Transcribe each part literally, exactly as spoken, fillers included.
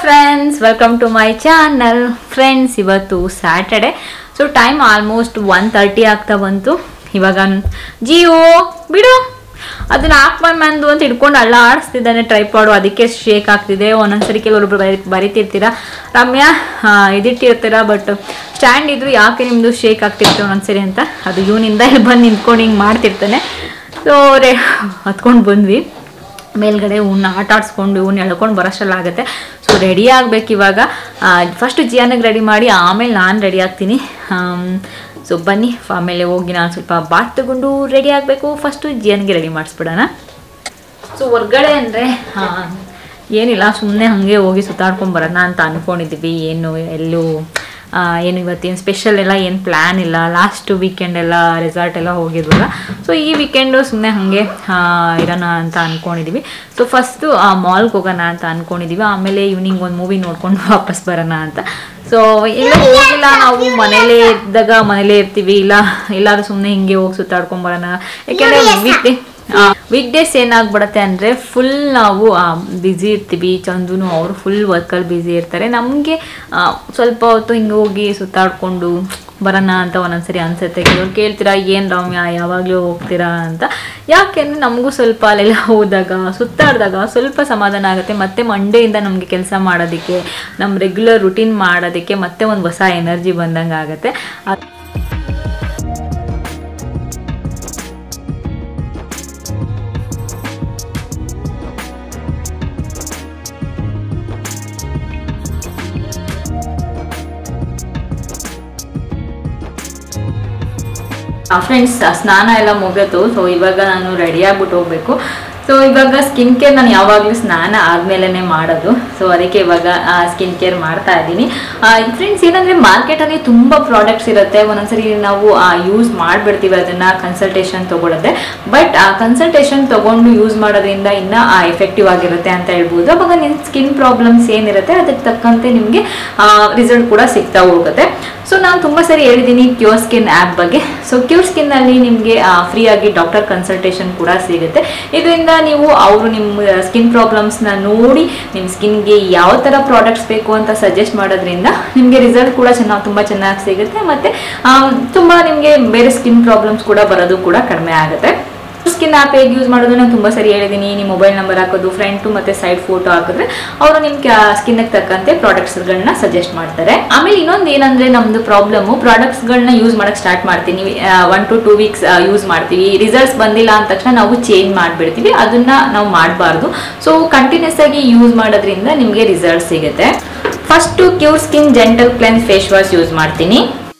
friends, welcome to my channel. Friends, ಇವತ್ತು Saturday. So time almost one thirty ಆಗ್ತಾ ಬಂತು. ಇವಾಗ ಜಿಯೋ ಬಿಡು ಅದನ್ನ ಹಾಕ್ಬಂದು ಅಂತ ಹಿಡ್ಕೊಂಡು ಅಲ್ಲ ಆಡಿಸ್ತಿದ್ದಾನೆ ಟ್ರೈಪಾಡು. ಅದಕ್ಕೆ ಶೇಕ್ ಆಗ್ತಿದೆ. ಒಂದೊಂದ್ಸರಿ ಕೆಲವೊಬ್ರು ಬರಿ ಬರಿತಿರ್ತೀರಾ ರಮ್ಯಾ ಇದಿಟ್ಟಿರ್ತೀರಾ, ಬಟ್ ಸ್ಟ್ಯಾಂಡ್ ಇದ್ರು ಯಾಕೆ ನಿಮ್ಮದು ಶೇಕ್ ಆಗ್ತಿರ್ತೀವಿ ಒಂದೊಂದ್ಸರಿ ಅಂತ. ಅದು ಇವನಿಂದ ಇಲ್ಲಿ ಬಂದು ನಿಂತ್ಕೊಂಡು ಹಿಂಗೆ ಮಾಡ್ತಿರ್ತಾನೆ. ಸೊ ರೇ ಹತ್ಕೊಂಡು ಬಂದ್ವಿ ಮೇಲ್ಗಡೆ. ಇವನ್ನ ಆಟ ಆಡಿಸ್ಕೊಂಡು ಇವನ್ನ ಎಳ್ಕೊಂಡು ಬರೋಷ್ಟಲ್ಲಾಗುತ್ತೆ. ಸೊ ರೆಡಿ ಆಗ್ಬೇಕು ಇವಾಗ. ಫಸ್ಟ್ ಜಿಯಾನಿಗೆ ರೆಡಿ ಮಾಡಿ ಆಮೇಲೆ ನಾನು ರೆಡಿ ಆಗ್ತೀನಿ. ಸೊ ಬನ್ನಿ, ಆಮೇಲೆ ಹೋಗಿ ನಾನು ಸ್ವಲ್ಪ ಬಾತ್ ತಗೊಂಡು ರೆಡಿ ಆಗಬೇಕು. ಫಸ್ಟು ಜಿಯಾನಿಗೆ ರೆಡಿ ಮಾಡಿಸ್ಬಿಡೋಣ. ಸೊ ಹೊರ್ಗಡೆ ಅಂದರೆ ಏನಿಲ್ಲ, ಸುಮ್ಮನೆ ಹಾಗೆ ಹೋಗಿ ಸುತ್ತಾಡ್ಕೊಂಡು ಬರೋಣ ಅಂತ ಅಂದ್ಕೊಂಡಿದ್ದೀವಿ. ಏನು ಎಲ್ಲೂ ಏನು ಇವತ್ತೇನು ಸ್ಪೆಷಲ್ ಎಲ್ಲ ಏನು ಪ್ಲ್ಯಾನ್ ಇಲ್ಲ. ಲಾಸ್ಟ್ ವೀಕೆಂಡ್ ಎಲ್ಲ ರೆಸಾರ್ಟ್ ಎಲ್ಲ ಹೋಗಿದ್ವಲ್ಲ. ಸೊ ಈ ವೀಕೆಂಡು ಸುಮ್ಮನೆ ಹಾಗೆ ಇರೋಣ ಅಂತ ಅಂದ್ಕೊಂಡಿದ್ದೀವಿ. ಸೊ ಫಸ್ಟು ಮಾಲ್ಗೆ ಹೋಗೋಣ ಅಂತ ಅಂದ್ಕೊಂಡಿದ್ದೀವಿ. ಆಮೇಲೆ ಈವ್ನಿಂಗ್ ಒಂದು ಮೂವಿ ನೋಡ್ಕೊಂಡು ವಾಪಸ್ ಬರೋಣ ಅಂತ. ಸೊ ಎಲ್ಲ ಹೋಗಿಲ್ಲ, ನಾವು ಮನೇಲೇ ಇದ್ದಾಗ ಮನೇಲೇ ಇರ್ತೀವಿ. ಇಲ್ಲ ಎಲ್ಲಾದ್ರೂ ಸುಮ್ಮನೆ ಹಿಂಗೆ ಹೋಗಿ ಸುತ್ತಾಡ್ಕೊಂಡು ಬರೋಣ. ಯಾಕೆಂದರೆ ವೀಕ್ ಡೇ ವೀಕ್ ಡೇಸ್ ಏನಾಗ್ಬಿಡತ್ತೆ ಅಂದರೆ ಫುಲ್ ನಾವು ಬ್ಯುಸಿ ಇರ್ತೀವಿ. ಚಂದುನು ಅವರು ಫುಲ್ ವರ್ಕಲ್ಲಿ ಬ್ಯುಸಿ ಇರ್ತಾರೆ. ನಮಗೆ ಸ್ವಲ್ಪ ಹೊತ್ತು ಹಿಂಗೆ ಹೋಗಿ ಸುತ್ತಾಡಿಕೊಂಡು ಬರೋಣ ಅಂತ ಒಂದೊಂದ್ಸರಿ ಅನಿಸುತ್ತೆ. ಕೆಲವ್ರು ಕೇಳ್ತೀರಾ ಏನು ರಮ್ಯಾ ಯಾವಾಗಲೂ ಹೋಗ್ತೀರಾ ಅಂತ. ಯಾಕೆಂದರೆ ನಮಗೂ ಸ್ವಲ್ಪ ಅಲ್ಲೆಲ್ಲ ಹೋದಾಗ ಸುತ್ತಾಡಿದಾಗ ಸ್ವಲ್ಪ ಸಮಾಧಾನ ಆಗುತ್ತೆ. ಮತ್ತು ಮಂಡೆಯಿಂದ ನಮಗೆ ಕೆಲಸ ಮಾಡೋದಕ್ಕೆ, ನಮ್ಮ ರೆಗ್ಯುಲರ್ ರುಟೀನ್ ಮಾಡೋದಕ್ಕೆ ಮತ್ತೆ ಒಂದು ಹೊಸ ಎನರ್ಜಿ ಬಂದಂಗೆ ಆಗುತ್ತೆ. ಫ್ರೆಂಡ್ಸ್, ಸ್ನಾನ ಎಲ್ಲ ಮುಗಿತು. ಸೊ ಇವಾಗ ನಾನು ರೆಡಿ ಆಗ್ಬಿಟ್ಟು ಹೋಗ್ಬೇಕು. ಸೊ ಇವಾಗ ಸ್ಕಿನ್ ಕೇರ್ ನಾನು ಯಾವಾಗಲೂ ಸ್ನಾನ ಆದಮೇಲೆ ಮಾಡೋದು. ಸೊ ಅದಕ್ಕೆ ಇವಾಗ ಸ್ಕಿನ್ ಕೇರ್ ಮಾಡ್ತಾ ಇದ್ದೀನಿ. ಫ್ರೆಂಡ್ಸ್, ಏನಂದರೆ ಮಾರ್ಕೆಟಲ್ಲಿ ತುಂಬ ಪ್ರಾಡಕ್ಟ್ಸ್ ಇರುತ್ತೆ. ಒಂದೊಂದ್ಸರಿ ನಾವು ಯೂಸ್ ಮಾಡಿಬಿಡ್ತೀವಿ ಅದನ್ನು ಕನ್ಸಲ್ಟೇಷನ್ ತೊಗೊಳ್ಳೋದೆ. ಬಟ್ ಆ ಕನ್ಸಲ್ಟೇಷನ್ ತೊಗೊಂಡು ಯೂಸ್ ಮಾಡೋದ್ರಿಂದ ಇನ್ನೂ ಎಫೆಕ್ಟಿವ್ ಆಗಿರುತ್ತೆ ಅಂತ ಹೇಳ್ಬೋದು. ಅವಾಗ ನಿಮ್ಮ ಸ್ಕಿನ್ ಪ್ರಾಬ್ಲಮ್ಸ್ ಏನಿರುತ್ತೆ ಅದಕ್ಕೆ ತಕ್ಕಂತೆ ನಿಮಗೆ ರಿಸಲ್ಟ್ ಕೂಡ ಸಿಗ್ತಾ ಹೋಗುತ್ತೆ. ಸೊ ನಾನು ತುಂಬ ಸರಿ ಹೇಳಿದ್ದೀನಿ ಕ್ಯೂರ್ ಸ್ಕಿನ್ ಆ್ಯಪ್ ಬಗ್ಗೆ. ಸೊ ಕ್ಯೂರ್ ಸ್ಕಿನ್ನಲ್ಲಿ ನಿಮಗೆ ಫ್ರೀಯಾಗಿ ಡಾಕ್ಟರ್ ಕನ್ಸಲ್ಟೇಷನ್ ಕೂಡ ಸಿಗುತ್ತೆ. ಇದರಿಂದ ನೀವು ಅವರು ನಿಮ್ಮ ಸ್ಕಿನ್ ಪ್ರಾಬ್ಲಮ್ಸ್ನ ನೋಡಿ ನಿಮ್ಮ ಸ್ಕಿನ್ಗೆ ಯಾವ ಥರ ಪ್ರಾಡಕ್ಟ್ಸ್ ಬೇಕು ಅಂತ ಸಜೆಸ್ಟ್ ಮಾಡೋದ್ರಿಂದ ನಿಮಗೆ ರಿಸಲ್ಟ್ ಕೂಡ ಚೆನ್ನಾಗಿ ತುಂಬ ಚೆನ್ನಾಗಿ ಸಿಗುತ್ತೆ. ಮತ್ತು ತುಂಬ ನಿಮಗೆ ಬೇರೆ ಸ್ಕಿನ್ ಪ್ರಾಬ್ಲಮ್ಸ್ ಕೂಡ ಬರೋದು ಕೂಡ ಕಡಿಮೆ ಆಗುತ್ತೆ. ಸ್ಕಿನ್ ಆ್ಯಪ್ ಹೇಗೆ ಯೂಸ್ ಮಾಡೋದು ನಾನು ತುಂಬ ಸರಿ ಹೇಳಿದ್ದೀನಿ. ನಿಮ್ಮ ಮೊಬೈಲ್ ನಂಬರ್ ಹಾಕೋದು, ಫ್ರಂಟು ಮತ್ತು ಸೈಡ್ ಫೋಟೋ ಹಾಕಿದ್ರೆ ಅವರು ನಿಮ್ಮ ಸ್ಕಿನ್ಗೆ ತಕ್ಕಂತೆ ಪ್ರಾಡಕ್ಟ್ಸ್ಗಳನ್ನ ಸಜೆಸ್ಟ್ ಮಾಡ್ತಾರೆ. ಆಮೇಲೆ ಇನ್ನೊಂದು ಏನಂದರೆ ನಮ್ಮದು ಪ್ರಾಬ್ಲಮ್ಮು, ಪ್ರಾಡಕ್ಟ್ಸ್ಗಳನ್ನ ಯೂಸ್ ಮಾಡೋಕ್ಕೆ ಸ್ಟಾರ್ಟ್ ಮಾಡ್ತೀನಿ. One to two weeks use ಮಾಡ್ತೀವಿ. ರಿಸಲ್ಟ್ಸ್ ಬಂದಿಲ್ಲ ಅಂದ ತಕ್ಷಣ ನಾವು ಚೇಂಜ್ ಮಾಡಿಬಿಡ್ತೀವಿ. ಅದನ್ನು ನಾವು ಮಾಡಬಾರ್ದು. ಸೊ ಕಂಟಿನ್ಯೂಸ್ ಆಗಿ ಯೂಸ್ ಮಾಡೋದ್ರಿಂದ ನಿಮಗೆ ರಿಸಲ್ಟ್ ಸಿಗುತ್ತೆ. First cure skin gentle cleanse face wash use ಮಾಡ್ತೀನಿ.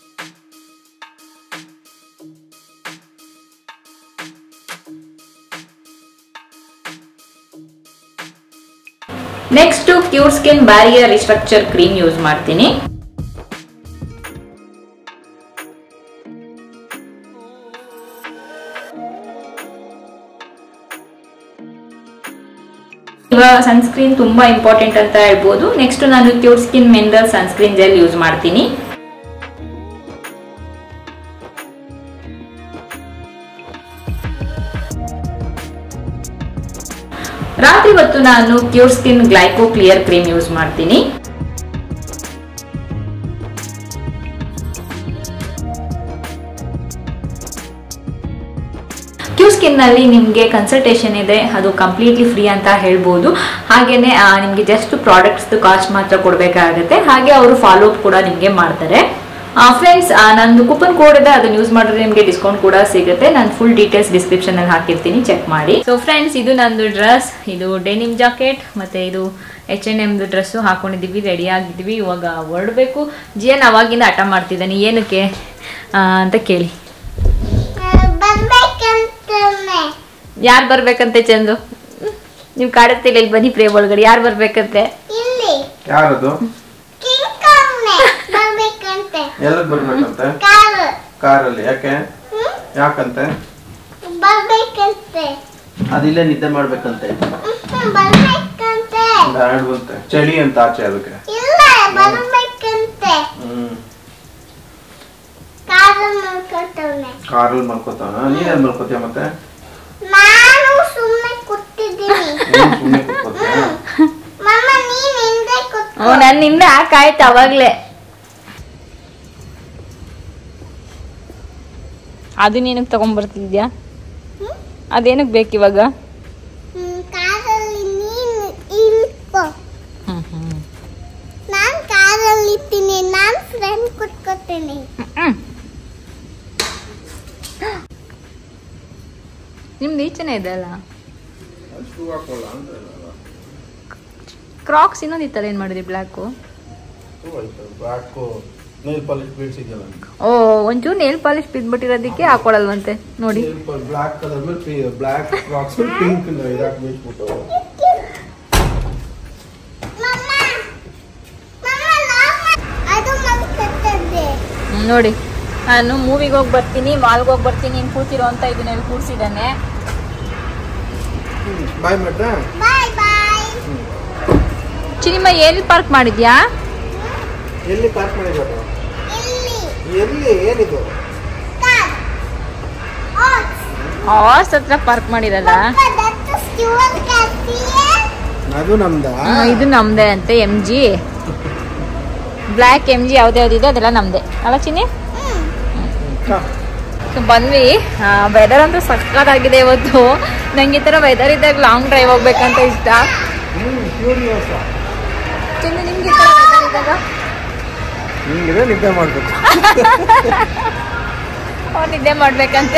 Next cure skin barrier restructure cream use ಮಾಡ್ತೀನಿ. ಇವಾಗ ಸನ್ಸ್ಕ್ರೀನ್ ತುಂಬಾ ಇಂಪಾರ್ಟೆಂಟ್ ಅಂತ ಹೇಳ್ಬೋದು. ನೆಕ್ಸ್ಟ್ ನಾನು cure skin mineral sunscreen gel use ಮಾಡ್ತೀನಿ. ರಾತ್ರಿ ಹೊತ್ತು ನಾನು cure skin glyco clear cream use ಮಾಡ್ತೀನಿ. ಕ್ಯೂರ್ ಸ್ಕಿನ್ ನಲ್ಲಿ ನಿಮಗೆ ಕನ್ಸಲ್ಟೇಷನ್ ಇದೆ, ಅದು ಕಂಪ್ಲೀಟ್ಲಿ ಫ್ರೀ ಅಂತ ಹೇಳ್ಬೋದು. ಹಾಗೇನೆ ನಿಮಗೆ ಜಸ್ಟ್ ಪ್ರಾಡಕ್ಟ್ಸ್ ಕಾಸ್ಟ್ ಮಾತ್ರ ಕೊಡಬೇಕಾಗುತ್ತೆ. ಹಾಗೆ ಅವರು ಫಾಲೋ ಅಪ್ ಕೂಡ ನಿಮಗೆ ಮಾಡ್ತಾರೆ. ಫ್ರೆಂಡ್ಸ್, ನಂದು ಕೂಪನ್ ಕೋಡ್ ಇದೆ, ಅದನ್ನು ಯೂಸ್ ಮಾಡಿದ್ರೆ ನಿಮಗೆ ಡಿಸ್ಕೌಂಟ್ ಕೂಡ ಸಿಗುತ್ತೆ. ನಾನು ಫುಲ್ ಡೀಟೇಲ್ಸ್ ಡಿಸ್ಕ್ರಿಪ್ಷನ್ ಅಲ್ಲಿ ಹಾಕಿರ್ತೀನಿ, ಚೆಕ್ ಮಾಡಿ. ಸೊ ಫ್ರೆಂಡ್ಸ್, ಇದು ನಂದು ಡ್ರೆಸ್. ಇದು ಡೆನಿಮ್ ಜಾಕೆಟ್ ಮತ್ತು ಇದು ಎಚ್ ಎನ್ ಎಮ್ದು ಡ್ರೆಸ್ಸು ಹಾಕೊಂಡಿದ್ದೀವಿ. ರೆಡಿ ಆಗಿದ್ದೀವಿ. ಇವಾಗ ಹೊರಡಬೇಕು. ಜಿಯನ್ ಅವಾಗಿಂದ ಹಠ ಮಾಡ್ತಿದ್ದಾನೆ. ಏನಕ್ಕೆ ಅಂತ ಕೇಳಿ. ಯಾರು ಬರ್ಬೇಕಂತೆ ಚಂದು? ನೀವು ಕಾಡುತ್ತಿಲ್ಲ, ಇಲ್ಲಿ ಬನ್ನಿ ಪ್ರೇಮ್ ಒಳಗಡೆ. ಯಾರು ಬರ್ಬೇಕಂತೆ? ಎಲ್ಲ ಬರ್ಬೇಕಂತೆ ಕಾರಲ್ಲಿ. ಯಾಕೆ ಯಾಕಂತೆ? ಅದಿಲ್ಲ ನಿದ್ದೆ ಮಾಡ್ಬೇಕಂತೆ. ಚಳಿ ಅಂತ ಆಚೆ ಅದಕ್ಕೆ ಕಾರಲ್ಲಿ ಮಲ್ಕೋತಾನ. ನೀನ್ ಮಲ್ಕೋತೀಯ? ಮತ್ತೆ ಸುಮ್ಮನೆ ಕೂತಿದ್ದೀನಿ. ಹ್ಞೂ ನಾನು ನಿಂದ ಹಾಕಾಯ್ತು ಅವಾಗಲೇ. ಅದು ನೀನಕ್ಕೆ ತಗೊಂಡ್ಬರ್ತಿದ್ಯಾ? ಅದೇನಕ್ಕೆ ಬೇಕು ಇವಾಗ? ನಾನು ಕಾರಲ್ಲಿ ಇರ್ತೀನಿ, ನಾನು ಫ್ರೆಂಡ್ ಕುತ್ಕೋತೀನಿ. ನಿಮ್ದು ಈಚೆನೇ ಇದೆ ಅಲ್ಲ ಕ್ರಾಕ್ಸ್. ಇನ್ನೊಂದಿತ್ತಲ್ಲ, ಏನು ಮಾಡಿದ್ರಿ? ಬ್ಲ್ಯಾಕು. ಓ, ಒಂಚೂರು ನೇಲ್ ಪಾಲಿಶ್ ಬಿದ್ಬಿಟ್ಟಿರೋದಕ್ಕೆ ಹಾಕೊಳಲ್ವಂತೆ ನೋಡಿ. ಬ್ಲಾಕ್ ಕಲರ್ ಮೇಲೆ ಬ್ಲಾಕ್ ಕ್ರಾಕ್ಸ್ ಪಿಂಕ್ ಇದಾಕ್ ಬಿಟ್ಬಿಟ್ಟು. ನೋಡಿ, ನಾನು ಮೂವಿಗೆ ಹೋಗಿ ಬರ್ತೀನಿ, ಮಾಲ್ಗೆ ಹೋಗಿ ಬರ್ತೀನಿ, ಹಿಂಗೆ ಕೂತಿರೋ ಅಂತ ಇದನ್ನ ಎಲ್ಲಿ ಕೂರ್ಸಿದ್ದಾನೆ. ಬಾಯ್ ಮಾಡ್ದ. ಬಾಯ್ ಬಾಯ್. ಚಿನಿಮ್ಮ ಎಲ್ಲಿ ಪಾರ್ಕ್ ಮಾಡಿದ್ಯಾ? ಎಲ್ಲಿ ಪಾರ್ಕ್ ಮಾಡಿರೋದು? ಎಲ್ಲಿ? ಏನಿದು? ಹಾರ್ಸ್ ಹತ್ರ ಪಾರ್ಕ್ ಮಾಡಿರಲ್ಲ. ಅದು ನಮ್ದ. ಇದು ನಮ್ದೇ ಅಂತೆ. M G black M G ಯಾವ್ದು ಯಾವ್ದಿದೆ ಅದೆಲ್ಲ ನಮ್ದೇ ಅಲ್ಲ ಚಿನ್ನಿ? ಬಂದ್ವಿ. ವೆದರ್ ಅಂತೂ ಸಕ್ಕತ್ತಾಗಿದೆ ಇವತ್ತು. ನಂಗೆ ಈ ಥರ ವೆದರ್ ಇದ್ದಾಗ ಲಾಂಗ್ ಡ್ರೈವ್ ಹೋಗ್ಬೇಕಂತ ಇಷ್ಟ. ಚಿನ್ನಿ, ನಿಮ್ಗೆ ಈ ಥರ ವೆದರ್ ಇದ್ದಾಗ ನಿಂಗೆ ನಿದ್ದೆ ಮಾಡ್ಬೇಕು. ಅವ್ರು ನಿದ್ದೆ ಮಾಡ್ಬೇಕಂತೆ.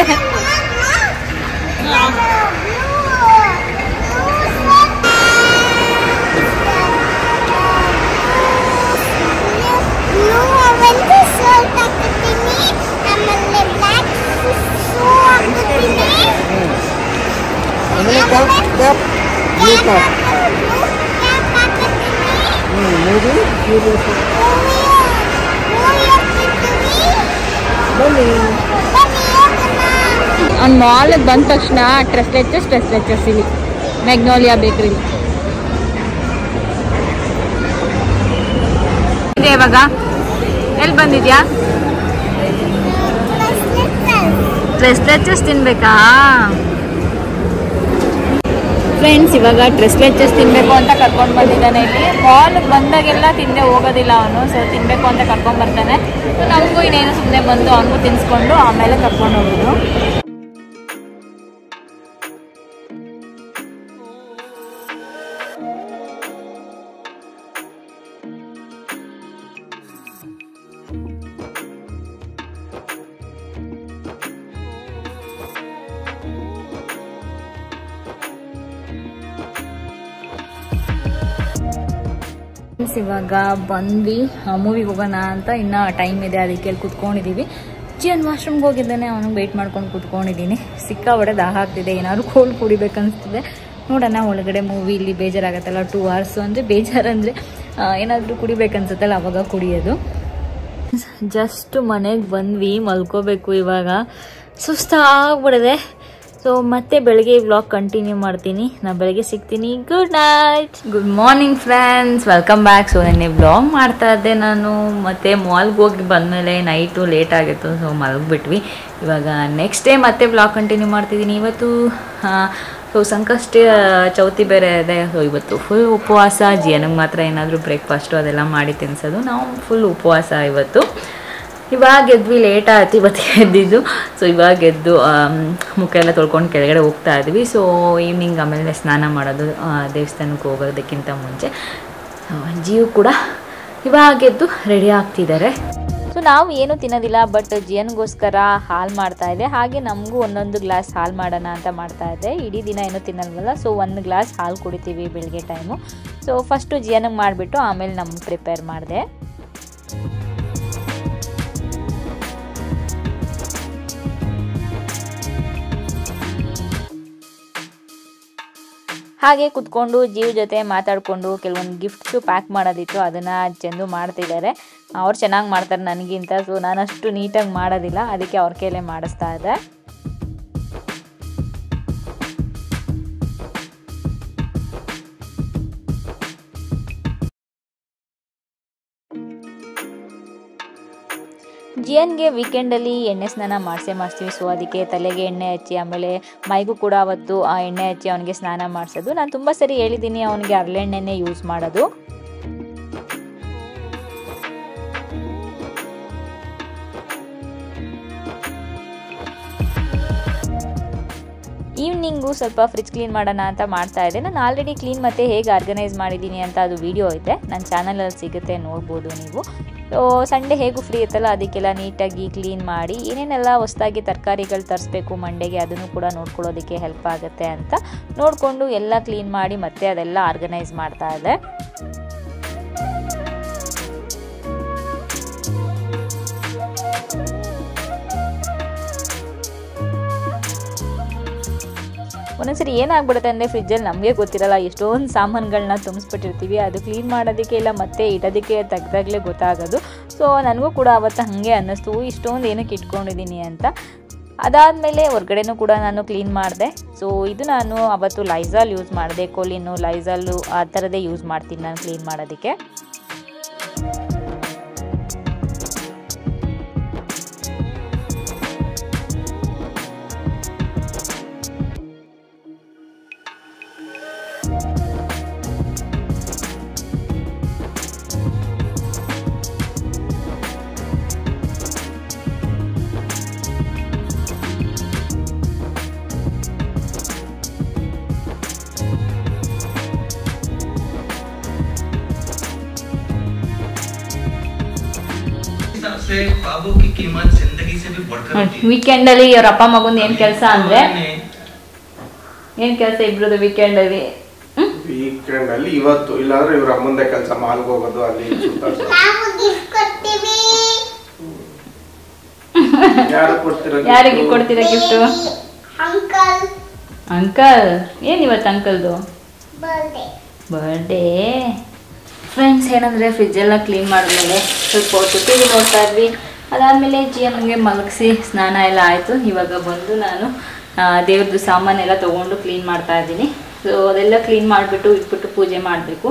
ಅವ್ನು ಮಾಲಿಗೆ ಬಂದ ತಕ್ಷಣ ಸ್ಟ್ರೆಸ್ ಲೆಚ್ಚಸ್ ಸ್ಟ್ರೆಸ್ ಲೆಚ್ಚಸ್ ಇಲ್ಲಿ ಮ್ಯಾಗ್ನೋಲಿಯಾ ಬೇಕ್ರಿಲಿ ಇದೆ. ಇವಾಗ ಎಲ್ಲಿ ಬಂದಿದ್ಯಾ? ಸ್ಟ್ರೆಸ್ ಲೆಚ್ಚಸ್ ತಿನ್ಬೇಕಾ ಫ್ರೆಂಡ್ಸ್? ಇವಾಗ ಸ್ಟ್ರೆಸ್ ಲೆಚ್ಚಸ್ ತಿನ್ಬೇಕು ಅಂತ ಕರ್ಕೊಂಡು ಬಂದಿದ್ದಾನೆ. ಇಲ್ಲಿ ಮಾಲ್ಗೆ ಬಂದಾಗೆಲ್ಲ ತಿಂದೆ ಹೋಗೋದಿಲ್ಲ ಅವನು, ಸೊ ತಿನ್ಬೇಕು ಅಂತ ಕರ್ಕೊಂಡು ಬರ್ತಾನೆ. ಸೊ ನಮಗೂ ಇನ್ನೇನು ಸುಮ್ಮನೆ ಬಂದು ಅವನಿಗೂ ತಿನ್ಸ್ಕೊಂಡು ಆಮೇಲೆ ಕರ್ಕೊಂಡು ಹೋಗೋದು. ಇವಾಗ ಬಂದ್ವಿ, ಮೂವಿಗೆ ಹೋಗೋಣ ಅಂತ. ಇನ್ನ ಟೈಮ್ ಇದೆ, ಅದಕ್ಕೆ ಅಲ್ಲಿ ಕುತ್ಕೊಂಡಿದೀವಿ. ಜಿಯನ್ ವಾಶ್ರೂಮ್ಗೆ ಹೋಗಿದ್ದಾನೆ, ಅವನಿಗೆ ವೆಯ್ಟ್ ಮಾಡ್ಕೊಂಡು ಕುತ್ಕೊಂಡಿದ್ದೀನಿ. ಸಿಕ್ಕಾಬಡೆ ದಾಹ ಆಗ್ತಿದೆ, ಏನಾದ್ರು ಕೋಲ್ಡ್ ಕುಡಿಬೇಕನ್ನಿಸ್ತಿದೆ. ನೋಡೋಣ ಒಳಗಡೆ ಮೂವಿ ಇಲ್ಲಿ ಬೇಜಾರಾಗತ್ತಲ್ಲ, ಟೂ ಅವರ್ಸ್ ಅಂದರೆ ಬೇಜಾರಂದರೆ ಏನಾದರೂ ಕುಡಿಬೇಕನ್ಸುತ್ತಲ್ಲ ಅವಾಗ ಕುಡಿಯೋದು. ಜಸ್ಟ್ ಮನೆಗೆ ಬಂದ್ವಿ, ಮಲ್ಕೋಬೇಕು ಇವಾಗ. ಸುಸ್ತಾಗ್ಬಿಡಿದೆ. ಸೊ ಮತ್ತೆ ಬೆಳಗ್ಗೆ ವ್ಲಾಗ್ ಕಂಟಿನ್ಯೂ ಮಾಡ್ತೀನಿ. ನಾನು ಬೆಳಗ್ಗೆ ಸಿಗ್ತೀನಿ. Good night, good morning friends, welcome back. So ನೆನ್ನೆ ವ್ಲಾಗ್ ಮಾಡ್ತಾ ಇದ್ದೆ ನಾನು, ಮತ್ತು ಮಾಲ್ಗೆ ಹೋಗಿ ಬಂದಮೇಲೆ ನೈಟು ಲೇಟ್ ಆಗಿತ್ತು, ಸೊ ಮಲಗಿಬಿಟ್ವಿ. ಇವಾಗ ನೆಕ್ಸ್ಟ್ ಡೇ ಮತ್ತೆ ವ್ಲಾಗ್ ಕಂಟಿನ್ಯೂ ಮಾಡ್ತಿದ್ದೀನಿ. ಇವತ್ತು ಸೊ ಸಂಕಷ್ಟ ಚೌತಿ ಬೇರೆ ಇದೆ, ಸೊ ಇವತ್ತು ಫುಲ್ ಉಪವಾಸ. ಜಿಯನಿಗೆ ಮಾತ್ರ ಏನಾದರೂ ಬ್ರೇಕ್ಫಾಸ್ಟು ಅದೆಲ್ಲ ಮಾಡಿ ತಿನ್ಸೋದು. ನಾವು ಫುಲ್ ಉಪವಾಸ ಇವತ್ತು. ಇವಾಗ ಎದ್ವಿ, ಲೇಟ್ ಆಯ್ತು ಇವತ್ತು ಎದ್ದಿದ್ದು. ಸೊ ಇವಾಗ ಎದ್ದು ಮುಖ ಎಲ್ಲ ತೊಳ್ಕೊಂಡು ಕೆಳಗಡೆ ಹೋಗ್ತಾ ಇದ್ವಿ. ಸೊ ಈವ್ನಿಂಗ್ ಆಮೇಲೆ ಸ್ನಾನ ಮಾಡೋದು, ದೇವಸ್ಥಾನಕ್ಕೆ ಹೋಗೋದಕ್ಕಿಂತ ಮುಂಚೆ. ಜೀವ್ ಕೂಡ ಇವಾಗ ಎದ್ದು ರೆಡಿ ಆಗ್ತಿದ್ದಾರೆ. ಸೊ ನಾವು ಏನು ತಿನ್ನೋದಿಲ್ಲ, ಬಟ್ ಜಿಯನ್ಗೋಸ್ಕರ ಹಾಲು ಮಾಡ್ತಾ ಇದೆ. ಹಾಗೆ ನಮಗೂ ಒಂದೊಂದು ಗ್ಲಾಸ್ ಹಾಲು ಮಾಡೋಣ ಅಂತ ಮಾಡ್ತಾ ಇದ್ದೆ. ಇಡೀ ದಿನ ಏನೂ ತಿನ್ನಲ್ವಲ್ಲ, ಸೊ ಒಂದು ಗ್ಲಾಸ್ ಹಾಲು ಕುಡಿತೀವಿ ಬೆಳಗ್ಗೆ ಟೈಮು. ಸೊ ಫಸ್ಟು ಜಿಯನ್ಗೆ ಮಾಡಿಬಿಟ್ಟು ಆಮೇಲೆ ನಮ್ಗೆ ಪ್ರಿಪೇರ್ ಮಾಡಿದೆ. ಹಾಗೆ ಕುತ್ಕೊಂಡು ಜೀವ್ ಜೊತೆ ಮಾತಾಡಿಕೊಂಡು ಕೆಲವೊಂದು ಗಿಫ್ಟ್ಸು ಪ್ಯಾಕ್ ಮಾಡೋದಿತ್ತು, ಅದನ್ನು ಚಂದು ಮಾಡ್ತಿದ್ದಾರೆ. ಅವ್ರು ಚೆನ್ನಾಗಿ ಮಾಡ್ತಾರೆ ನನಗಿಂತ. ಸೊ ನಾನು ಅಷ್ಟು ನೀಟಾಗಿ ಮಾಡೋದಿಲ್ಲ, ಅದಕ್ಕೆ ಅವ್ರ ಕೈಲೇ ಮಾಡಿಸ್ತಾ ಇದ್ದೆ. ಜಿಯನ್ಗೆ ವೀಕೆಂಡಲ್ಲಿ ಎಣ್ಣೆ ಸ್ನಾನ ಮಾಡಿಸೇ ಮಾಡಿಸ್ತೀವಿ. ಸೊ ಅದಕ್ಕೆ ತಲೆಗೆ ಎಣ್ಣೆ ಹಚ್ಚಿ ಆಮೇಲೆ ಮೈಗೂ ಕೂಡ ಅವತ್ತು ಆ ಎಣ್ಣೆ ಹಚ್ಚಿ ಅವನಿಗೆ ಸ್ನಾನ ಮಾಡಿಸೋದು. ನಾನು ತುಂಬ ಸರಿ ಹೇಳಿದ್ದೀನಿ ಅವನಿಗೆ ಹರಳೆಣ್ಣೆನೇ ಯೂಸ್ ಮಾಡೋದು. ಈವ್ನಿಂಗು ಸ್ವಲ್ಪ ಫ್ರಿಜ್ ಕ್ಲೀನ್ ಮಾಡೋಣ ಅಂತ ಮಾಡ್ತಾ ಇದ್ದೆ. ನಾನು ಆಲ್ರೆಡಿ ಕ್ಲೀನ್ ಮತ್ತು ಹೇಗೆ ಆರ್ಗನೈಸ್ ಮಾಡಿದ್ದೀನಿ ಅಂತ ಅದು ವಿಡಿಯೋ ಇದೆ, ನನ್ನ ಚಾನಲಲ್ಲಿ ಸಿಗುತ್ತೆ, ನೋಡ್ಬೋದು ನೀವು. ಸೊ ಸಂಡೇ ಹೇಗೂ ಫ್ರೀ ಇತ್ತಲ್ಲ, ಅದಕ್ಕೆಲ್ಲ ನೀಟಾಗಿ ಕ್ಲೀನ್ ಮಾಡಿ ಏನೇನೆಲ್ಲ ಹೊಸದಾಗಿ ತರಕಾರಿಗಳು ತರಿಸ್ಬೇಕು ಮಂಡೇಗೆ ಅದನ್ನು ಕೂಡ ನೋಡ್ಕೊಳ್ಳೋದಕ್ಕೆ ಹೆಲ್ಪ್ ಆಗುತ್ತೆ ಅಂತ ನೋಡಿಕೊಂಡು ಎಲ್ಲ ಕ್ಲೀನ್ ಮಾಡಿ ಮತ್ತೆ ಅದೆಲ್ಲ ಆರ್ಗನೈಸ್ ಮಾಡ್ತಾ ಇದ್ದೆ. ಒಂದೊಂದ್ಸರಿ ಏನಾಗ್ಬಿಡುತ್ತೆ ಅಂದರೆ ಫ್ರಿಜ್ಜಲ್ಲಿ ನಮಗೆ ಗೊತ್ತಿರಲ್ಲ ಎಷ್ಟೊಂದು ಸಾಮಾನುಗಳನ್ನ ತುಂಬಿಸ್ಬಿಟ್ಟಿರ್ತೀವಿ, ಅದು ಕ್ಲೀನ್ ಮಾಡೋದಕ್ಕೆ ಇಲ್ಲ ಮತ್ತೆ ಇಡೋದಕ್ಕೆ ತೆಗ್ದಾಗಲೇ ಗೊತ್ತಾಗೋದು. ಸೊ ನನಗೂ ಕೂಡ ಅವತ್ತು ಹಾಗೆ ಅನ್ನಿಸ್ತು, ಇಷ್ಟೊಂದು ಏನಕ್ಕೆ ಇಟ್ಕೊಂಡಿದ್ದೀನಿ ಅಂತ. ಅದಾದಮೇಲೆ ಹೊರ್ಗಡೆನೂ ಕೂಡ ನಾನು ಕ್ಲೀನ್ ಮಾಡಿದೆ. ಸೊ ಇದು ನಾನು ಅವತ್ತು ಲೈಝಾಲ್ ಯೂಸ್ ಮಾಡಿದೆ, ಕೊಲಿನು ಲೈಝಾಲು ಆ ಥರದೇ ಯೂಸ್ ಮಾಡ್ತೀನಿ ನಾನು ಕ್ಲೀನ್ ಮಾಡೋದಕ್ಕೆ. ವೀಕೆಂಡ್ ಅಲ್ಲಿ ಇವ್ರ ಅಪ್ಪ ಮಗಂದು ಏನ್ ಕೆಲಸ ಅಂದ್ರೆ ಏನ್ ಕೆಲಸ ಇಬ್ರದ್ದು ವೀಕೆಂಡ್ ಅಲ್ಲಿ ವೀಕೆಂಡ್ ಅಲ್ಲಿ ಇವತ್ತು ಇಲ್ಲಾಂದ್ರೆ ಇವ್ರ ಅಮ್ಮಂದೆ ಕೆಲಸ ಮಾಲ್ಗೆ ಹೋಗೋದು ಅಲ್ಲಿ ಯಾರಿಗೆ ಕೊಡ್ತೀರಾ ಗಿಫ್ಟ್? ಅಂಕಲ್ ಏನ್ ಇವತ್ತು ಅಂಕಲ್ದು ಬರ್ಡೇ. ಫ್ರೆಂಡ್ಸ್ ಏನಂದರೆ ಫ್ರಿಜ್ಜೆಲ್ಲ ಕ್ಲೀನ್ ಮಾಡಿದ್ಮೇಲೆ ಸ್ವಲ್ಪ ಹೊತ್ತು ಟಿ ವಿ ನೋಡ್ತಾ ಇದ್ವಿ. ಅದಾದಮೇಲೆ ಜಿಯಮ್ಗೆ ಮಲಗಿಸಿ ಸ್ನಾನ ಎಲ್ಲ ಆಯಿತು. ಇವಾಗ ಬಂದು ನಾನು ದೇವ್ರದ್ದು ಸಾಮಾನೆಲ್ಲ ತೊಗೊಂಡು ಕ್ಲೀನ್ ಮಾಡ್ತಾ ಇದ್ದೀನಿ. ಸೊ ಅದೆಲ್ಲ ಕ್ಲೀನ್ ಮಾಡಿಬಿಟ್ಟು ಇಟ್ಬಿಟ್ಟು ಪೂಜೆ ಮಾಡಬೇಕು.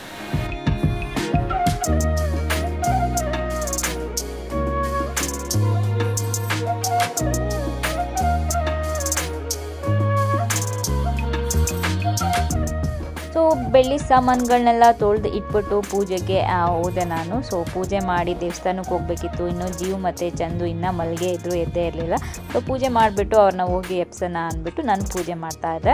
ಸೊ ಬೆಳ್ಳಿ ಸಾಮಾನುಗಳನ್ನೆಲ್ಲ ತೊಳೆದು ಇಟ್ಬಿಟ್ಟು ಪೂಜೆಗೆ ಹೋದೆ ನಾನು. ಸೊ ಪೂಜೆ ಮಾಡಿ ದೇವಸ್ಥಾನಕ್ಕೆ ಹೋಗಬೇಕಿತ್ತು. ಇನ್ನು ಜೀವ್ ಮತ್ತು ಚಂದು ಇನ್ನೂ ಮಲ್ಗೆ ಇದ್ದರು, ಎದ್ದೇ ಇರಲಿಲ್ಲ. ಸೊ ಪೂಜೆ ಮಾಡಿಬಿಟ್ಟು ಅವ್ರನ್ನ ಹೋಗಿ ಎಪ್ಸೋಣ ಅಂದ್ಬಿಟ್ಟು ನಾನು ಪೂಜೆ ಮಾಡ್ತಾ ಇದ್ದೆ.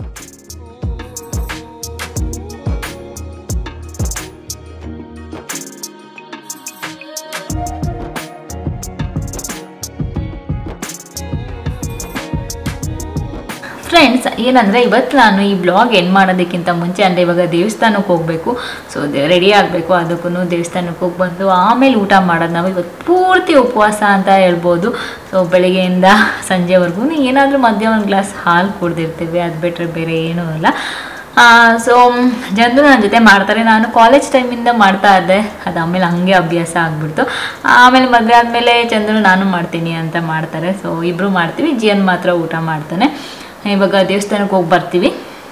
ಫ್ರೆಂಡ್ಸ್ ಏನಂದರೆ ಇವತ್ತು ನಾನು ಈ ಬ್ಲಾಗ್ ಎಂಡ್ ಮಾಡೋದಕ್ಕಿಂತ ಮುಂಚೆ ಅಂದರೆ ಇವಾಗ ದೇವಸ್ಥಾನಕ್ಕೆ ಹೋಗಬೇಕು. ಸೊ ರೆಡಿ ಆಗಬೇಕು, ಅದಕ್ಕೂ ದೇವಸ್ಥಾನಕ್ಕೆ ಹೋಗಿ ಬಂದು ಆಮೇಲೆ ಊಟ ಮಾಡೋದು. ನಾವು ಇವತ್ತು ಪೂರ್ತಿ ಉಪವಾಸ ಅಂತ ಹೇಳ್ಬೋದು. ಸೊ ಬೆಳಗ್ಗೆಯಿಂದ ಸಂಜೆವರೆಗೂ ಏನಾದರೂ ಮಧ್ಯ ಒಂದು ಗ್ಲಾಸ್ ಹಾಲು ಕುಡ್ದಿರ್ತೀವಿ, ಅದು ಬಿಟ್ಟರೆ ಬೇರೆ ಏನೂ ಇಲ್ಲ. ಸೊ ಜನರು ನನ್ನ ಜೊತೆ ಮಾಡ್ತಾರೆ. ನಾನು ಕಾಲೇಜ್ ಟೈಮಿಂದ ಮಾಡ್ತಾ ಇದ್ದೆ, ಅದು ಆಮೇಲೆ ಹಾಗೆ ಅಭ್ಯಾಸ ಆಗಿಬಿಡ್ತು. ಆಮೇಲೆ ಮದುವೆ ಆದಮೇಲೆ ಚಂದ್ರು ನಾನು ಮಾಡ್ತೀನಿ ಅಂತ ಮಾಡ್ತಾರೆ. ಸೊ ಇಬ್ಬರು ಮಾಡ್ತೀವಿ, ಜಿಯನ್ ಮಾತ್ರ ಊಟ ಮಾಡ್ತಾನೆ. ಇವಾಗ ದೇವಸ್ಥಾನಕ್ಕೆ ಹೋಗಿ ಬರ್ತೀವಿ.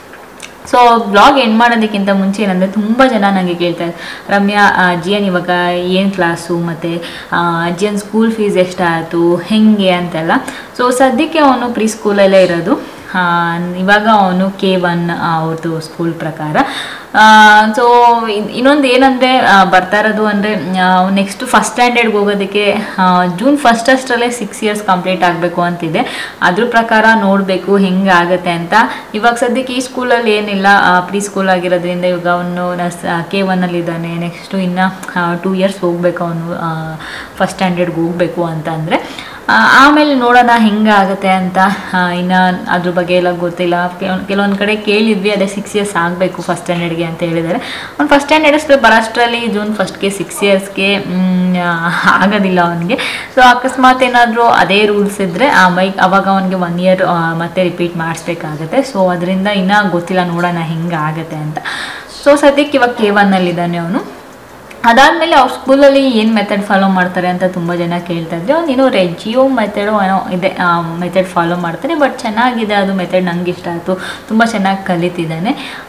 ಸೊ ಬ್ಲಾಗ್ ಎಂಡ್ ಮಾಡೋದಕ್ಕಿಂತ ಮುಂಚೆ ಏನಂದರೆ ತುಂಬ ಜನ ನನಗೆ ಕೇಳ್ತಾರೆ, ರಮ್ಯಾ ಜಿಯನ್ ಇವಾಗ ಏನು ಕ್ಲಾಸು ಮತ್ತು ಜಿಯನ್ ಸ್ಕೂಲ್ ಫೀಸ್ ಎಷ್ಟಾಯಿತು ಹೆಂಗೆ ಅಂತೆಲ್ಲ. ಸೊ ಸದ್ಯಕ್ಕೆ ಅವನು ಪ್ರೀ ಸ್ಕೂಲಲ್ಲೇ ಇರೋದು. ಇವಾಗ ಅವನು ಕೆ ಒನ್ ಅವ್ರದ್ದು ಸ್ಕೂಲ್ ಪ್ರಕಾರ. ಸೊ ಇನ್ನೊಂದು ಏನಂದರೆ ಬರ್ತಾ ಇರೋದು ಅಂದರೆ ನೆಕ್ಸ್ಟ್ ಫಸ್ಟ್ ಸ್ಟ್ಯಾಂಡರ್ಡ್ಗೆ ಹೋಗೋದಕ್ಕೆ ಜೂನ್ ಫಸ್ಟ್ ಅಷ್ಟರಲ್ಲೇ ಸಿಕ್ಸ್ ಇಯರ್ಸ್ ಕಂಪ್ಲೀಟ್ ಆಗಬೇಕು ಅಂತಿದೆ. ಅದ್ರ ಪ್ರಕಾರ ನೋಡಬೇಕು ಹೆಂಗೆ ಆಗುತ್ತೆ ಅಂತ. ಇವಾಗ ಸದ್ಯಕ್ಕೆ ಈ ಸ್ಕೂಲಲ್ಲಿ ಏನಿಲ್ಲ, ಪ್ರೀ ಸ್ಕೂಲ್ ಆಗಿರೋದ್ರಿಂದ ಇವಾಗ ಅವನು ಕೆ ಒನ್ನಲ್ಲಿದ್ದಾನೆ. ನೆಕ್ಸ್ಟು ಇನ್ನು ಟೂ ಇಯರ್ಸ್ ಹೋಗಬೇಕು ಅವನು ಫಸ್ಟ್ ಸ್ಟ್ಯಾಂಡರ್ಡ್ಗೆ ಹೋಗಬೇಕು ಅಂತ ಅಂದರೆ. ಆಮೇಲೆ ನೋಡೋಣ ಹೆಂಗೆ ಆಗುತ್ತೆ ಅಂತ. ಇನ್ನು ಅದ್ರ ಬಗ್ಗೆ ಎಲ್ಲ ಗೊತ್ತಿಲ್ಲ. ಕೆಲವೊಂದು ಕಡೆ ಕೇಳಿದ್ವಿ, ಅದೇ ಸಿಕ್ಸ್ ಇಯರ್ಸ್ ಆಗಬೇಕು ಫಸ್ಟ್ ಸ್ಟ್ಯಾಂಡರ್ಡ್ಗೆ ಅಂತ ಹೇಳಿದ್ದಾರೆ. ಅವ್ನು ಫಸ್ಟ್ ಸ್ಟ್ಯಾಂಡರ್ಡ್ಸ್ ಬರೋಷ್ಟರಲ್ಲಿ ಜೂನ್ ಫಸ್ಟ್ಗೆ ಸಿಕ್ಸ್ ಇಯರ್ಸ್ಗೆ ಆಗೋದಿಲ್ಲ ಅವನಿಗೆ. ಸೊ ಅಕಸ್ಮಾತ್ ಏನಾದರೂ ಅದೇ ರೂಲ್ಸ್ ಇದ್ದರೆ ಆ ಮೈಕ್ ಅವಾಗ ಅವನಿಗೆ ಒನ್ ಇಯರ್ ಮತ್ತೆ ರಿಪೀಟ್ ಮಾಡಿಸ್ಬೇಕಾಗತ್ತೆ. ಸೊ ಅದರಿಂದ ಇನ್ನೂ ಗೊತ್ತಿಲ್ಲ, ನೋಡೋಣ ಹೆಂಗೆ ಆಗುತ್ತೆ ಅಂತ. ಸೊ ಸದ್ಯಕ್ಕೆ ಇವಾಗ ಕೆ ಒನ್ನಲ್ಲಿದ್ದಾನೆ ಅವನು. ಅದಾದಮೇಲೆ ಅವ್ರ ಸ್ಕೂಲಲ್ಲಿ ಏನು ಮೆಥಡ್ ಫಾಲೋ ಮಾಡ್ತಾರೆ ಅಂತ ತುಂಬ ಜನ ಕೇಳ್ತಾ ಇದ್ದೆ. ಅವ್ನು ಏನೋ ರೆಜಿಯೋ ಮೆಥಡು ಏನೋ ಇದೆ ಮೆಥಡ್ ಫಾಲೋ ಮಾಡ್ತಾನೆ, ಬಟ್ ಚೆನ್ನಾಗಿದೆ ಅದು ಮೆಥಡ್, ನನಗೆ ಇಷ್ಟ ಆಯಿತು, ತುಂಬ ಚೆನ್ನಾಗಿ ಕಲಿತಿದ್ದಾನೆ.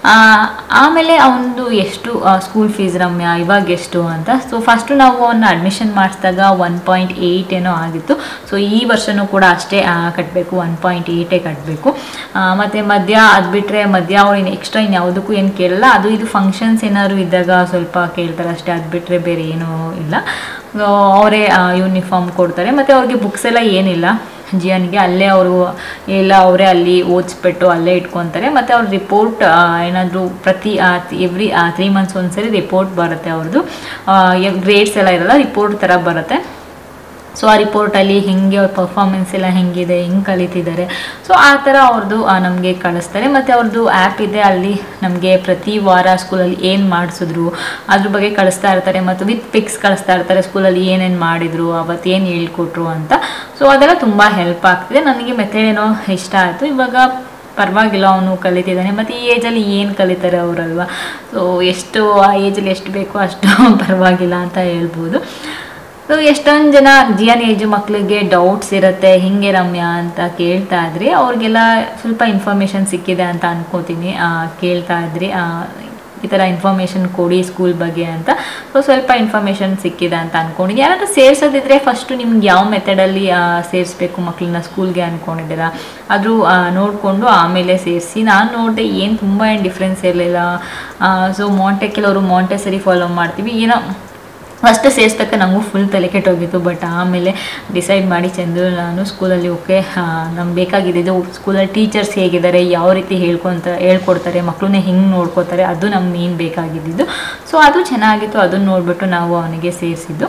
ಆಮೇಲೆ ಅವನದು ಎಷ್ಟು ಸ್ಕೂಲ್ ಫೀಸ್ ರಮ್ಯಾ ಇವಾಗ ಎಷ್ಟು ಅಂತ. ಸೊ ಫಸ್ಟು ನಾವು ಅವನ್ನ ಅಡ್ಮಿಷನ್ ಮಾಡಿಸಿದಾಗ ಒನ್ ಪಾಯಿಂಟ್ ಏಯ್ಟ್ ಏನೋ ಆಗಿತ್ತು. ಸೊ ಈ ವರ್ಷವೂ ಕೂಡ ಅಷ್ಟೇ ಕಟ್ಟಬೇಕು, ಒನ್ ಪಾಯಿಂಟ್ ಏಯ್ಟೇ ಕಟ್ಟಬೇಕು. ಮತ್ತು ಮಧ್ಯ ಅದು ಬಿಟ್ಟರೆ ಮಧ್ಯ ಅವ್ರು ಇನ್ನು ಎಕ್ಸ್ಟ್ರಾ ಇನ್ನು ಯಾವುದಕ್ಕೂ ಏನು ಕೇಳಲ್ಲ. ಅದು ಇದು ಫಂಕ್ಷನ್ಸ್ ಏನಾದ್ರು ಇದ್ದಾಗ ಸ್ವಲ್ಪ ಕೇಳ್ತಾರೆ ಅಷ್ಟೇ, ಅದು ಬಿಟ್ಟರೆ ಬೇರೆ ಏನೂ ಇಲ್ಲ. ಅವರೇ ಯೂನಿಫಾರ್ಮ್ ಕೊಡ್ತಾರೆ. ಮತ್ತು ಅವ್ರಿಗೆ ಬುಕ್ಸ್ ಎಲ್ಲ ಏನಿಲ್ಲ, ಜಿಯನ್ಗೆ. ಅಲ್ಲೇ ಅವರು ಎಲ್ಲ ಅವರೇ ಅಲ್ಲಿ ಓದಿಸ್ಬಿಟ್ಟು ಅಲ್ಲೇ ಇಟ್ಕೊತಾರೆ. ಮತ್ತು ಅವ್ರ ರಿಪೋರ್ಟ್ ಏನಾದರೂ ಪ್ರತಿ ಎವ್ರಿ ತ್ರೀ ಮಂತ್ಸ್ ಒಂದ್ಸರಿ ರಿಪೋರ್ಟ್ ಬರುತ್ತೆ ಅವ್ರದ್ದು. ಗ್ರೇಡ್ಸ್ ಎಲ್ಲ ಇರಲ್ಲ, ರಿಪೋರ್ಟ್ ಥರ ಬರುತ್ತೆ. ಸೊ ಆ ರಿಪೋರ್ಟಲ್ಲಿ ಹೆಂಗೆ ಅವ್ರ ಪರ್ಫಾರ್ಮೆನ್ಸ್ ಎಲ್ಲ ಹೆಂಗಿದೆ, ಹೆಂಗೆ ಕಲಿತಿದ್ದಾರೆ, ಸೊ ಆ ಥರ ಅವ್ರದ್ದು ನಮಗೆ ಕಳಿಸ್ತಾರೆ. ಮತ್ತು ಅವ್ರದ್ದು ಆ್ಯಪ್ ಇದೆ, ಅಲ್ಲಿ ನಮಗೆ ಪ್ರತಿ ವಾರ ಸ್ಕೂಲಲ್ಲಿ ಏನು ಮಾಡಿಸಿದ್ರು ಅದ್ರ ಬಗ್ಗೆ ಕಳಿಸ್ತಾ ಇರ್ತಾರೆ. ಮತ್ತು ವಿತ್ ಪಿಕ್ಸ್ ಕಳಿಸ್ತಾ ಇರ್ತಾರೆ, ಸ್ಕೂಲಲ್ಲಿ ಏನೇನು ಮಾಡಿದರು, ಅವತ್ತು ಏನು ಹೇಳ್ಕೊಟ್ರು ಅಂತ. ಸೊ ಅದೆಲ್ಲ ತುಂಬ ಹೆಲ್ಪ್ ಆಗ್ತಿದೆ. ನನಗೆ ಮೆಥಡ್ ಏನೋ ಇಷ್ಟ ಆಯಿತು. ಇವಾಗ ಪರವಾಗಿಲ್ಲ, ಅವನು ಕಲಿತಿದ್ದಾನೆ. ಮತ್ತು ಈ ಏಜಲ್ಲಿ ಏನು ಕಲಿತಾರೆ ಅವರಲ್ವ. ಸೊ ಎಷ್ಟು ಆ ಏಜಲ್ಲಿ ಎಷ್ಟು ಬೇಕೋ ಅಷ್ಟು ಪರವಾಗಿಲ್ಲ ಅಂತ ಹೇಳ್ಬೋದು. ಸೊ ಎಷ್ಟೊಂದು ಜನ ಜಿಯನ್ ಏಜು ಮಕ್ಕಳಿಗೆ ಡೌಟ್ಸ್ ಇರುತ್ತೆ, ಹಿಂಗೆ ರಮ್ಯಾ ಅಂತ ಕೇಳ್ತಾ ಇದ್ರಿ. ಅವ್ರಿಗೆಲ್ಲ ಸ್ವಲ್ಪ ಇನ್ಫಾರ್ಮೇಷನ್ ಸಿಕ್ಕಿದೆ ಅಂತ ಅನ್ಕೋತೀನಿ. ಕೇಳ್ತಾ ಇದ್ರಿ ಈ ಥರ ಇನ್ಫಾರ್ಮೇಷನ್ ಕೊಡಿ ಸ್ಕೂಲ್ ಬಗ್ಗೆ ಅಂತ. ಸೊ ಸ್ವಲ್ಪ ಇನ್ಫಾರ್ಮೇಷನ್ ಸಿಕ್ಕಿದೆ ಅಂತ ಅಂದ್ಕೊಂಡಿದ್ದೀನಿ. ಯಾರಾದ್ರೂ ಸೇರಿಸೋದಿದ್ರೆ ಫಸ್ಟು ನಿಮ್ಗೆ ಯಾವ ಮೆಥಡಲ್ಲಿ ಸೇರಿಸ್ಬೇಕು ಮಕ್ಕಳನ್ನ ಸ್ಕೂಲ್ಗೆ ಅಂದ್ಕೊಂಡಿದ್ದೀರಾ ಆದರೂ ನೋಡಿಕೊಂಡು ಆಮೇಲೆ ಸೇರಿಸಿ. ನಾನು ನೋಡಿದೆ ಏನು ತುಂಬ ಏನು ಡಿಫ್ರೆನ್ಸ್ ಇರಲಿಲ್ಲ. ಸೊ ಮಾಂಟೆ ಕೆಲವರು ಮಾಂಟೆಸರಿ ಫಾಲೋ ಮಾಡ್ತೀವಿ, ಏನೋ ಫಸ್ಟ್ ಸೇರಿಸ್ಬೇಕಾದ್ರೆ ನಮಗೂ ಫುಲ್ ತಲೆ ಕೆಟ್ಟೋಗಿತ್ತು. ಬಟ್ ಆಮೇಲೆ ಡಿಸೈಡ್ ಮಾಡಿ ಚಂದ್ರು ನಾನು ಸ್ಕೂಲಲ್ಲಿ ಓಕೆ ನಮ್ಗೆ ಬೇಕಾಗಿದ್ದು ಸ್ಕೂಲಲ್ಲಿ ಟೀಚರ್ಸ್ ಹೇಗಿದ್ದಾರೆ, ಯಾವ ರೀತಿ ಹೇಳ್ಕೊತ ಹೇಳ್ಕೊಡ್ತಾರೆ, ಮಕ್ಕಳನ್ನೇ ಹೆಂಗೆ ನೋಡ್ಕೋತಾರೆ, ಅದು ನಮ್ಗೆ ಮೇನ್ ಬೇಕಾಗಿದ್ದು. ಸೊ ಅದು ಚೆನ್ನಾಗಿತ್ತು, ಅದನ್ನು ನೋಡಿಬಿಟ್ಟು ನಾವು ಅವನಿಗೆ ಸೇರಿಸಿದ್ದು.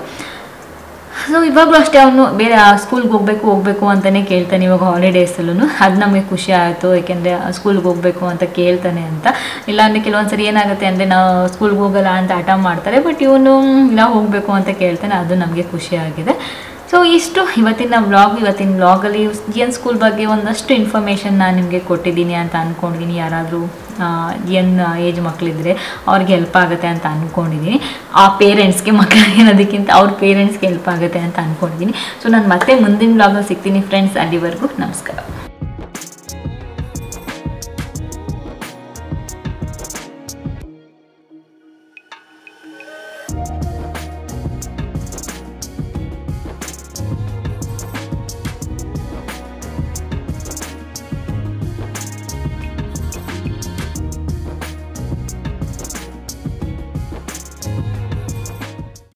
ಸೊ ಇವಾಗಲೂ ಅಷ್ಟೇ ಅವನು ಬೇರೆ ಸ್ಕೂಲ್ಗೆ ಹೋಗಬೇಕು ಹೋಗಬೇಕು ಅಂತಲೇ ಕೇಳ್ತಾನೆ ಇವಾಗ ಹಾಲಿಡೇಸಲ್ಲೂ. ಅದು ನಮಗೆ ಖುಷಿ ಆಯಿತು, ಏಕೆಂದರೆ ಸ್ಕೂಲ್ಗೆ ಹೋಗಬೇಕು ಅಂತ ಕೇಳ್ತಾನೆ ಅಂತ. ಇಲ್ಲಾಂದರೆ ಕೆಲವೊಂದು ಸರಿ ಏನಾಗುತ್ತೆ ಅಂದರೆ ನಾವು ಸ್ಕೂಲ್ಗೆ ಹೋಗಲ್ಲ ಅಂತ ಹಠ ಮಾಡ್ತಾರೆ, ಬಟ್ ಇವನು ಇಲ್ಲ ಹೋಗಬೇಕು ಅಂತ ಕೇಳ್ತಾನೆ, ಅದು ನಮಗೆ ಖುಷಿಯಾಗಿದೆ. ಸೊ ಇಷ್ಟು ಇವತ್ತಿನ ವ್ಲಾಗ್. ಇವತ್ತಿನ ವ್ಲಾಗಲ್ಲಿ ಜಿಯನ್ ಸ್ಕೂಲ್ ಬಗ್ಗೆ ಒಂದಷ್ಟು ಇನ್ಫಾರ್ಮೇಷನ್ ನಾನು ನಿಮಗೆ ಕೊಟ್ಟಿದ್ದೀನಿ ಅಂತ ಅಂದ್ಕೊಂಡಿದ್ದೀನಿ. ಯಾರಾದರೂ ಜಿಯನ್ ಏಜ್ ಮಕ್ಕಳಿದ್ರೆ ಅವ್ರಿಗೆ ಹೆಲ್ಪ್ ಆಗುತ್ತೆ ಅಂತ ಅಂದ್ಕೊಂಡಿದ್ದೀನಿ. ಆ ಪೇರೆಂಟ್ಸ್ಗೆ ಮಕ್ಕಳಿಗೆ ಅನ್ನೋದಕ್ಕಿಂತ ಅವ್ರ ಪೇರೆಂಟ್ಸ್ಗೆ ಹೆಲ್ಪ್ ಆಗುತ್ತೆ ಅಂತ ಅಂದ್ಕೊಂಡಿದ್ದೀನಿ. ಸೊ ನಾನು ಮತ್ತೆ ಮುಂದಿನ ವ್ಲಾಗಲ್ಲಿ ಸಿಗ್ತೀನಿ ಫ್ರೆಂಡ್ಸ್. ಅಲ್ಲಿವರೆಗೂ ನಮಸ್ಕಾರ.